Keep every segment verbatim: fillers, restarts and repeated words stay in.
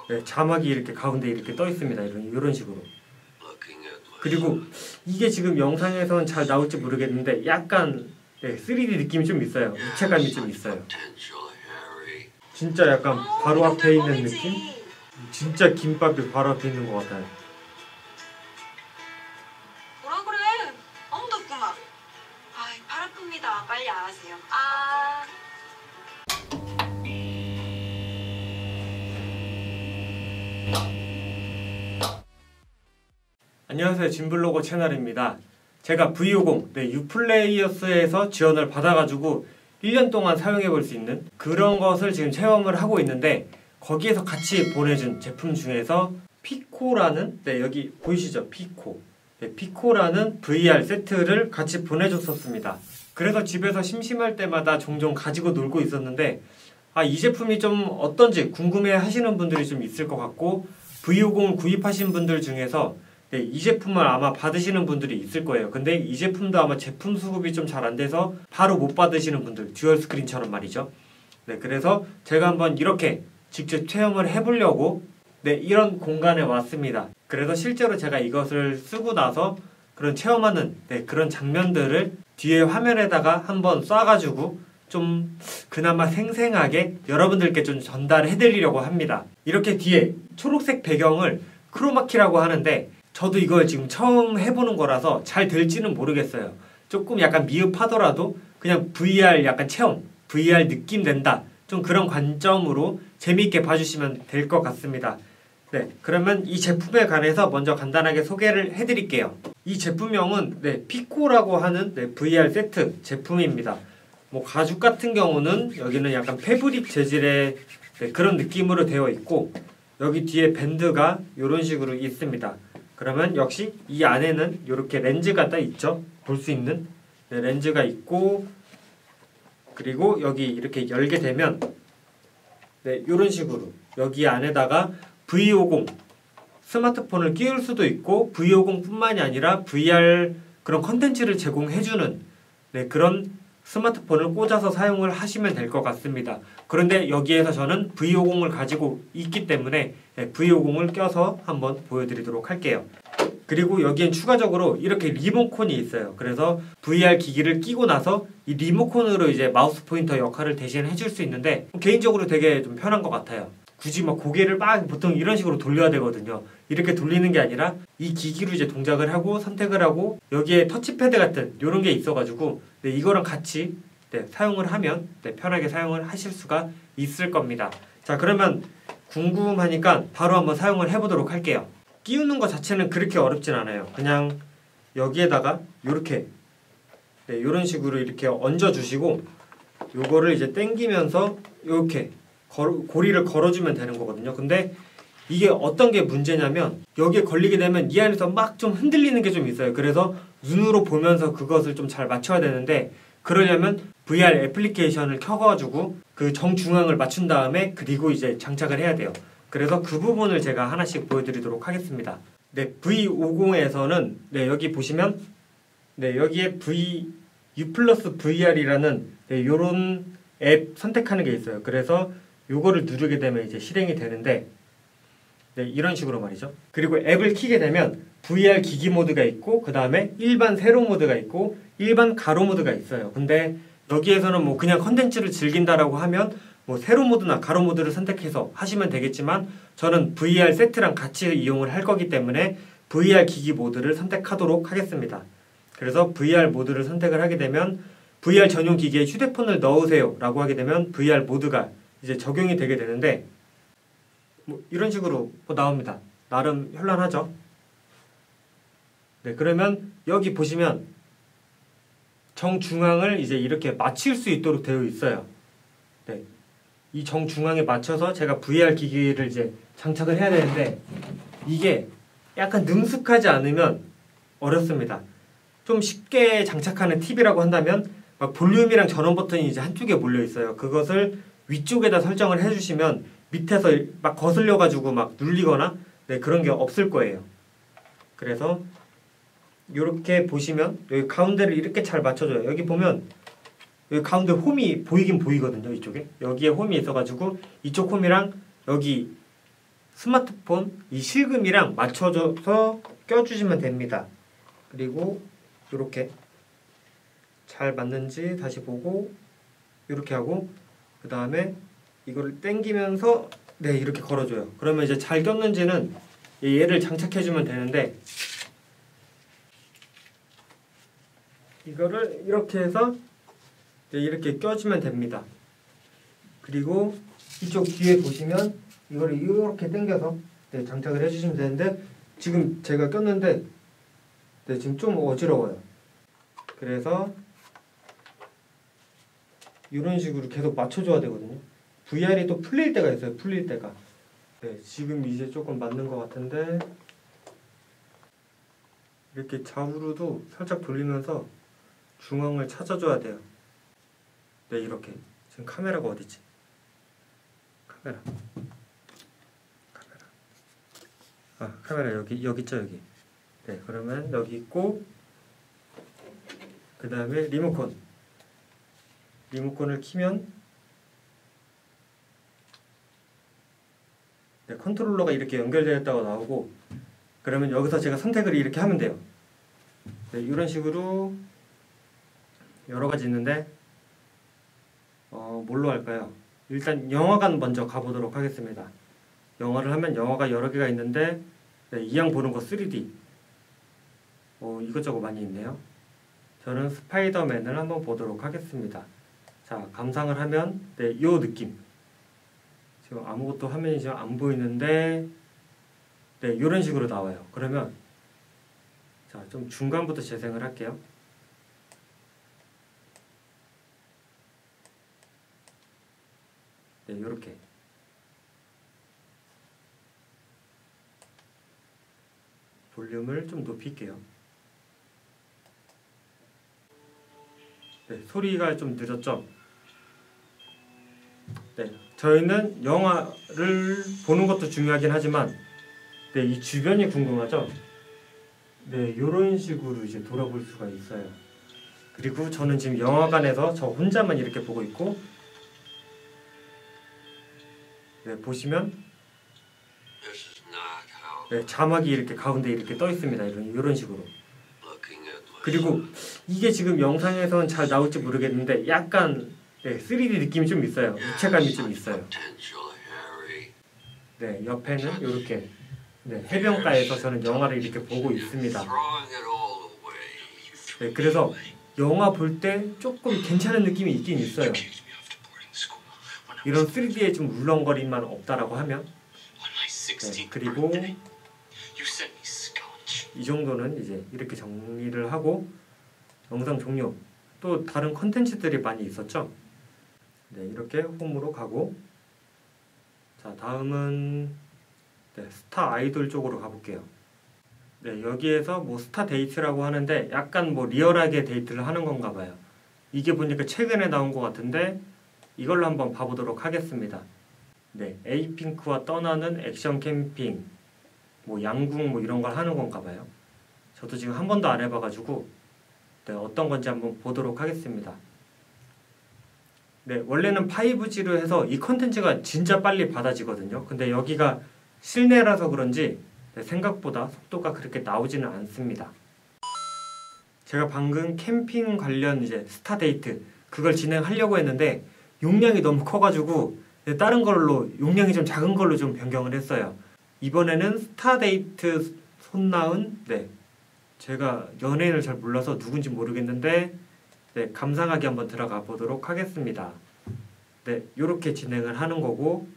네, 자막이 이렇게 가운데 이렇게 떠 있습니다. 이런 이런 식으로. 그리고 이게 지금 영상에서는 잘 나올지 모르겠는데 약간 네, 쓰리디 느낌이 좀 있어요. 입체감이 좀 있어요. 진짜 약간 바로 앞에 있는 느낌? 진짜 김밥이 바로 앞에 있는 것 같아요. 뭐라 그래? 아무도 없구만. 아이, 팔 아픕니다. 빨리 안 하세요. 아. 안녕하세요. 진블로거 채널입니다. 제가 브이 오십 네, 유플레이어스에서 지원을 받아가지고 일 년 동안 사용해 볼 수 있는 그런 것을 지금 체험을 하고 있는데, 거기에서 같이 보내준 제품 중에서 피코라는, 네, 여기 보이시죠? 피코. 네, 피코라는 브이알 세트를 같이 보내줬었습니다. 그래서 집에서 심심할 때마다 종종 가지고 놀고 있었는데, 아, 이 제품이 좀 어떤지 궁금해 하시는 분들이 좀 있을 것 같고, 브이 오십을 구입하신 분들 중에서 네, 이 제품을 아마 받으시는 분들이 있을 거예요. 근데 이 제품도 아마 제품 수급이 좀 잘 안 돼서 바로 못 받으시는 분들, 듀얼 스크린처럼 말이죠. 네, 그래서 제가 한번 이렇게 직접 체험을 해보려고 네, 이런 공간에 왔습니다. 그래서 실제로 제가 이것을 쓰고 나서 그런 체험하는 네, 그런 장면들을 뒤에 화면에다가 한번 쏴가지고 좀 그나마 생생하게 여러분들께 좀 전달해 드리려고 합니다. 이렇게 뒤에 초록색 배경을 크로마키라고 하는데, 저도 이걸 지금 처음 해보는 거라서 잘 될지는 모르겠어요. 조금 약간 미흡하더라도 그냥 브이알 약간 체험, 브이알 느낌 낸다, 좀 그런 관점으로 재미있게 봐주시면 될 것 같습니다. 네, 그러면 이 제품에 관해서 먼저 간단하게 소개를 해드릴게요. 이 제품명은 네, 피코라고 하는 네, 브이알 세트 제품입니다. 뭐 가죽 같은 경우는 여기는 약간 패브릭 재질의 네, 그런 느낌으로 되어 있고, 여기 뒤에 밴드가 이런 식으로 있습니다. 그러면 역시 이 안에는 이렇게 렌즈가 딱 있죠. 볼 수 있는 네, 렌즈가 있고, 그리고 여기 이렇게 열게 되면 네, 이런 식으로 여기 안에다가 브이 오십 스마트폰을 끼울 수도 있고, 브이 오십 뿐만이 아니라 브이알 그런 컨텐츠를 제공해주는 네, 그런 스마트폰을 꽂아서 사용을 하시면 될 것 같습니다. 그런데 여기에서 저는 브이 오십을 가지고 있기 때문에 네, 브이 오십을 껴서 한번 보여드리도록 할게요. 그리고 여기엔 추가적으로 이렇게 리모컨이 있어요. 그래서 브이알 기기를 끼고 나서 이 리모컨으로 이제 마우스 포인터 역할을 대신 해줄 수 있는데, 개인적으로 되게 좀 편한 것 같아요. 굳이 막 고개를 막 보통 이런 식으로 돌려야 되거든요. 이렇게 돌리는 게 아니라 이 기기로 이제 동작을 하고 선택을 하고, 여기에 터치패드 같은 이런 게 있어가지고 네, 이거랑 같이 네, 사용을 하면 네, 편하게 사용을 하실 수가 있을 겁니다. 자, 그러면 궁금하니까 바로 한번 사용을 해보도록 할게요. 끼우는 것 자체는 그렇게 어렵진 않아요. 그냥 여기에다가 이렇게 네, 이런 식으로 이렇게 얹어주시고, 요거를 이제 당기면서 이렇게 고리를 걸어주면 되는 거거든요. 근데 이게 어떤 게 문제냐면, 여기에 걸리게 되면 이 안에서 막 좀 흔들리는 게 좀 있어요. 그래서 눈으로 보면서 그것을 좀 잘 맞춰야 되는데, 그러려면 브이알 애플리케이션을 켜가지고 그 정중앙을 맞춘 다음에 그리고 이제 장착을 해야 돼요. 그래서 그 부분을 제가 하나씩 보여드리도록 하겠습니다. 네, 브이 오십에서는 네, 여기 보시면 네, 여기에 V U 플러스 브이알이라는 네, 요런 앱 선택하는 게 있어요. 그래서 요거를 누르게 되면 이제 실행이 되는데, 네, 이런 식으로 말이죠. 그리고 앱을 키게 되면 브이알 기기 모드가 있고, 그 다음에 일반 세로 모드가 있고, 일반 가로 모드가 있어요. 근데 여기에서는 뭐 그냥 컨텐츠를 즐긴다라고 하면 뭐 세로 모드나 가로 모드를 선택해서 하시면 되겠지만, 저는 브이알 세트랑 같이 이용을 할 거기 때문에 브이알 기기 모드를 선택하도록 하겠습니다. 그래서 브이알 모드를 선택을 하게 되면 브이알 전용 기기에 휴대폰을 넣으세요 라고 하게 되면 브이알 모드가 이제 적용이 되게 되는데, 뭐 이런 식으로 뭐 나옵니다. 나름 현란하죠? 네, 그러면 여기 보시면 정중앙을 이제 이렇게 맞출 수 있도록 되어 있어요. 네, 이 정중앙에 맞춰서 제가 브이알 기기를 이제 장착을 해야 되는데, 이게 약간 능숙하지 않으면 어렵습니다. 좀 쉽게 장착하는 팁이라고 한다면, 막 볼륨이랑 전원 버튼이 이제 한쪽에 몰려 있어요. 그것을 위쪽에다 설정을 해주시면 밑에서 막 거슬려가지고 막 눌리거나 네, 그런 게 없을 거예요. 그래서 이렇게 보시면 여기 가운데를 이렇게 잘 맞춰줘요. 여기 보면 여기 가운데 홈이 보이긴 보이거든요. 이쪽에 여기에 홈이 있어가지고 이쪽 홈이랑 여기 스마트폰 이 실금이랑 맞춰줘서 껴주시면 됩니다. 그리고 이렇게 잘 맞는지 다시 보고 이렇게 하고 그 다음에 이거를 당기면서 네 이렇게 걸어줘요. 그러면 이제 잘 꼈는지는 얘를 장착해주면 되는데 이거를 이렇게 해서 네, 이렇게 껴주면 됩니다. 그리고 이쪽 뒤에 보시면 이거를 이렇게 당겨서 네, 장착을 해주시면 되는데 지금 제가 꼈는데 네, 지금 좀 어지러워요. 그래서 이런 식으로 계속 맞춰줘야 되거든요. 브이알이 또 풀릴 때가 있어요. 풀릴 때가. 네, 지금 이제 조금 맞는 것 같은데 이렇게 좌우로도 살짝 돌리면서 중앙을 찾아줘야 돼요. 네, 이렇게. 지금 카메라가 어디지? 카메라. 카메라. 아, 카메라 여기 여기 있죠, 여기. 네, 그러면 여기 있고 그 다음에 리모컨. 리모컨을 키면 네, 컨트롤러가 이렇게 연결되어 있다고 나오고 그러면 여기서 제가 선택을 이렇게 하면 돼요. 네, 이런 식으로 여러 가지 있는데 어, 뭘로 할까요? 일단 영화관 먼저 가보도록 하겠습니다. 영화를 하면 영화가 여러 개가 있는데 네, 이왕 보는 거 쓰리디 어, 이것저것 많이 있네요. 저는 스파이더맨을 한번 보도록 하겠습니다. 자, 감상을 하면 네, 요 느낌. 지금 아무것도 화면이 지금 안 보이는데 네, 요런 식으로 나와요. 그러면 자, 좀 중간부터 재생을 할게요. 네, 요렇게. 볼륨을 좀 높일게요. 네, 소리가 좀 늦었죠? 네, 저희는 영화를 보는 것도 중요하긴 하지만 네, 이 주변이 궁금하죠? 네, 이런 식으로 이제 돌아볼 수가 있어요. 그리고 저는 지금 영화관에서 저 혼자만 이렇게 보고 있고 네, 보시면 네, 자막이 이렇게 가운데 이렇게 떠 있습니다. 이런, 이런 식으로. 그리고 이게 지금 영상에서는 잘 나올지 모르겠는데 약간 네, 쓰리디 느낌이 좀 있어요. 입체감이 좀 있어요. 네, 옆에는 이렇게 네, 해변가에서 저는 영화를 이렇게 보고 있습니다. 네, 그래서 영화 볼 때 조금 괜찮은 느낌이 있긴 있어요. 이런 쓰리디에 좀 울렁거림만 없다라고 하면 네, 그리고 이 정도는 이제 이렇게 정리를 하고 영상 종료. 또 다른 컨텐츠들이 많이 있었죠. 네, 이렇게 홈으로 가고 자, 다음은 네, 스타 아이돌 쪽으로 가볼게요. 네, 여기에서 뭐 스타 데이트라고 하는데 약간 뭐 리얼하게 데이트를 하는 건가 봐요. 이게 보니까 최근에 나온 것 같은데 이걸로 한번 봐보도록 하겠습니다. 네, 에이핑크와 떠나는 액션 캠핑, 뭐 양궁 뭐 이런 걸 하는 건가 봐요. 저도 지금 한 번도 안 해봐가지고 네, 어떤 건지 한번 보도록 하겠습니다. 네, 원래는 파이브지로 해서 이 컨텐츠가 진짜 빨리 받아지거든요. 근데 여기가 실내라서 그런지 네, 생각보다 속도가 그렇게 나오지는 않습니다. 제가 방금 캠핑 관련 이제 스타 데이트 그걸 진행하려고 했는데 용량이 너무 커가지고 네, 다른 걸로 용량이 좀 작은 걸로 좀 변경을 했어요. 이번에는 스타 데이트 손나은 네, 제가 연예인을 잘 몰라서 누군지 모르겠는데 네, 감상하기 한번 들어가 보도록 하겠습니다. 네, 요렇게 진행을 하는 거고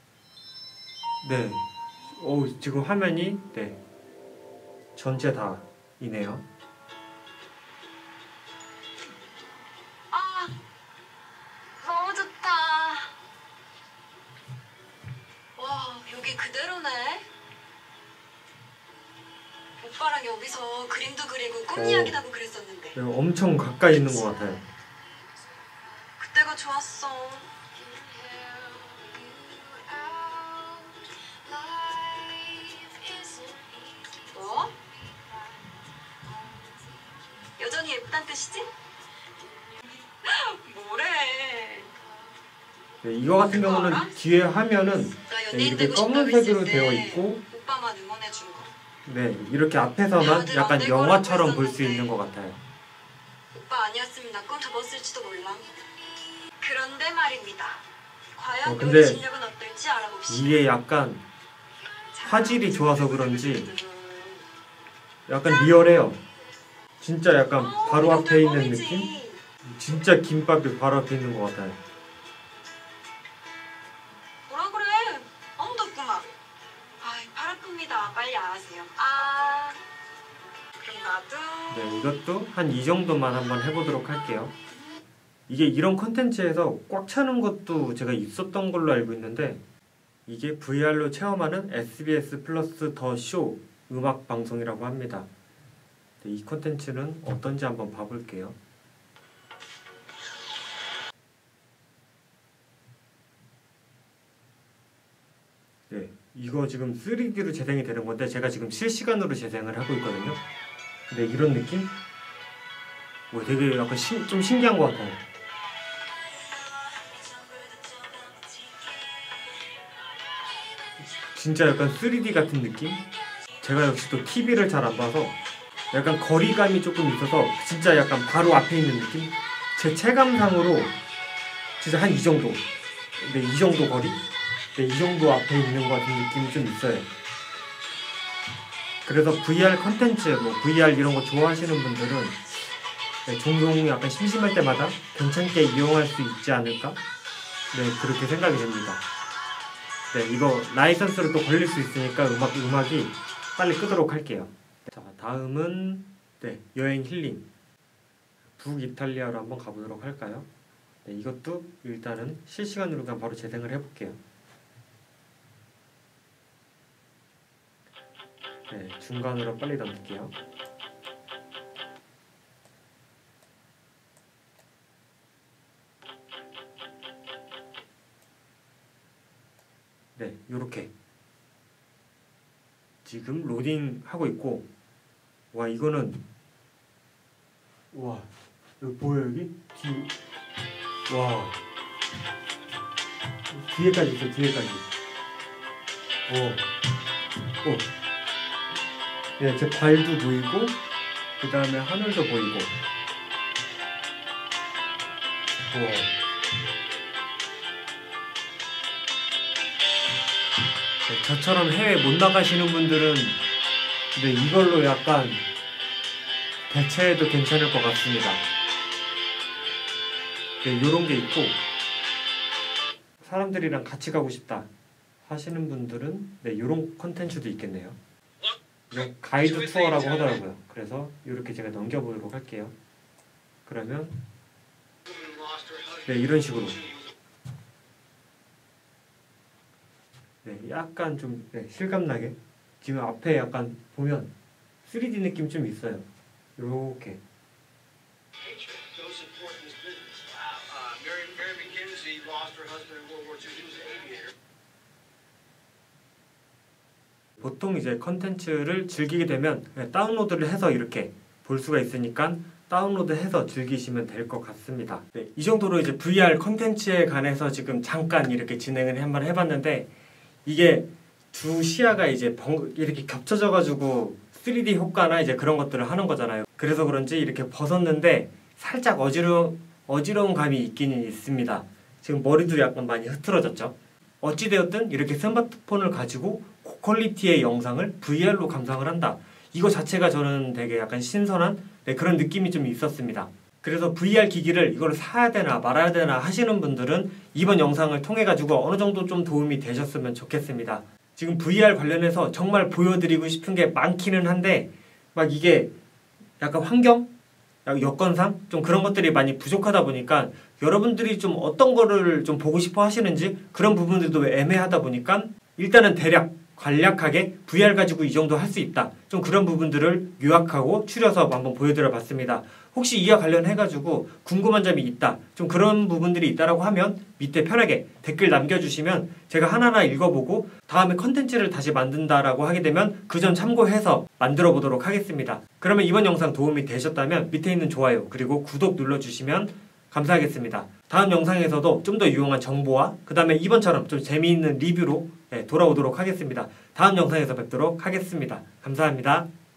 네, 오, 지금 화면이 네, 전체 다 이네요. 아, 너무 좋다. 와, 여기 그대로네. 오빠랑 여기서 그림도 그리고 꿈 오. 이야기도 하고 그랬었는데. 네, 엄청 가까이 있는 것 같아요. 그때가 좋았어. 뭐? 여전히 예쁘단 뜻이지? 뭐래? 네, 이거 같은 경우는 뒤에 하면은 나 연예인 네, 이렇게 되고 싶다고 검은색으로 했을 때 되어 있고 오빠만 응원해준 거. 네, 이렇게 앞에서만 다들 약간 안될 영화처럼 거라고 볼 수 했었는데. 있는 것 같아요. 오빠 아니었으면 나 꿈 접었을지도 몰라. 그런데 말입니다. 과연 어, 근데 요리 실력은 어떨지 알아봅시다. 이게 약간 자, 화질이 좋아서 그런지 두두두두두. 약간 리얼해요. 진짜 약간 어, 바로 이거 앞에 있는 꿀밤이지. 느낌? 진짜 김밥이 바로 앞에 있는 것 같아요. 뭐라 그래? 아무도 없구만. 아이, 팔 아픕니다. 빨리 안하세요. 아, 그럼 나도. 네, 이것도 한 이 정도만 한번 해보도록 할게요. 이게 이런 컨텐츠에서 꽉 차는 것도 제가 있었던 걸로 알고 있는데 이게 브이알로 체험하는 에스비에스 플러스 더 쇼 음악 방송이라고 합니다. 네, 이 컨텐츠는 어떤지 한번 봐볼게요. 네, 이거 지금 쓰리디로 재생이 되는 건데 제가 지금 실시간으로 재생을 하고 있거든요. 근데 이런 느낌? 뭐 되게 약간 신, 좀 신기한 것 같아요. 진짜 약간 쓰리디 같은 느낌? 제가 역시 또 티비를 잘 안 봐서 약간 거리감이 조금 있어서 진짜 약간 바로 앞에 있는 느낌? 제 체감상으로 진짜 한 이 정도. 네, 이 정도 거리? 네, 이 정도 앞에 있는 것 같은 느낌이 좀 있어요. 그래서 브이알 컨텐츠, 뭐 브이알 이런 거 좋아하시는 분들은 네, 종종 약간 심심할 때마다 괜찮게 이용할 수 있지 않을까? 네, 그렇게 생각이 됩니다. 네, 이거 라이선스로 또 걸릴 수 있으니까 음악, 음악이 빨리 끄도록 할게요. 자, 다음은 네, 여행 힐링 북이탈리아로 한번 가보도록 할까요? 네, 이것도 일단은 실시간으로 그냥 바로 재생을 해볼게요. 네, 중간으로 빨리 넘길게요. 네, 요렇게 지금 로딩 하고 있고 와 이거는 와 여기 보여 여기? 뒤 와 뒤에까지 있어 뒤에까지 오 오 네, 제 발도 보이고 그 다음에 하늘도 보이고 우와 네, 저처럼 해외 못 나가시는 분들은 네, 이걸로 약간 대체해도 괜찮을 것 같습니다. 네, 요런 게 있고 사람들이랑 같이 가고 싶다 하시는 분들은 네, 요런 컨텐츠도 있겠네요. 이거 가이드 투어라고 하더라고요. 그래서 이렇게 제가 넘겨보도록 할게요. 그러면 네, 이런 식으로 네, 약간 좀 네, 실감나게 지금 앞에 약간 보면 쓰리디 느낌 좀 있어요. 요렇게 보통 이제 컨텐츠를 즐기게 되면 다운로드를 해서 이렇게 볼 수가 있으니까 다운로드해서 즐기시면 될 것 같습니다. 네, 이 정도로 이제 브이알 컨텐츠에 관해서 지금 잠깐 이렇게 진행을 한번 해봤는데 이게 두 시야가 이제 번, 이렇게 겹쳐져 가지고 쓰리디 효과나 이제 그런 것들을 하는 거잖아요. 그래서 그런지 이렇게 벗었는데 살짝 어지러, 어지러운 감이 있기는 있습니다. 지금 머리도 약간 많이 흐트러졌죠. 어찌되었든 이렇게 스마트폰을 가지고 고퀄리티의 영상을 브이알로 감상을 한다. 이거 자체가 저는 되게 약간 신선한 네, 그런 느낌이 좀 있었습니다. 그래서 브이알 기기를 이걸 사야 되나 말아야 되나 하시는 분들은 이번 영상을 통해 가지고 어느 정도 좀 도움이 되셨으면 좋겠습니다. 지금 브이알 관련해서 정말 보여드리고 싶은 게 많기는 한데 막 이게 약간 환경, 여건상 좀 그런 것들이 많이 부족하다 보니까 여러분들이 좀 어떤 거를 좀 보고 싶어 하시는지 그런 부분들도 애매하다 보니까 일단은 대략 간략하게 브이알 가지고 이 정도 할 수 있다. 좀 그런 부분들을 요약하고 추려서 한번 보여드려 봤습니다. 혹시 이와 관련해가지고 궁금한 점이 있다. 좀 그런 부분들이 있다라고 하면 밑에 편하게 댓글 남겨주시면 제가 하나하나 읽어보고 다음에 컨텐츠를 다시 만든다라고 하게 되면 그 점 참고해서 만들어 보도록 하겠습니다. 그러면 이번 영상 도움이 되셨다면 밑에 있는 좋아요 그리고 구독 눌러주시면 감사하겠습니다. 다음 영상에서도 좀 더 유용한 정보와 그 다음에 이번처럼 좀 재미있는 리뷰로 네, 돌아오도록 하겠습니다. 다음 영상에서 뵙도록 하겠습니다. 감사합니다.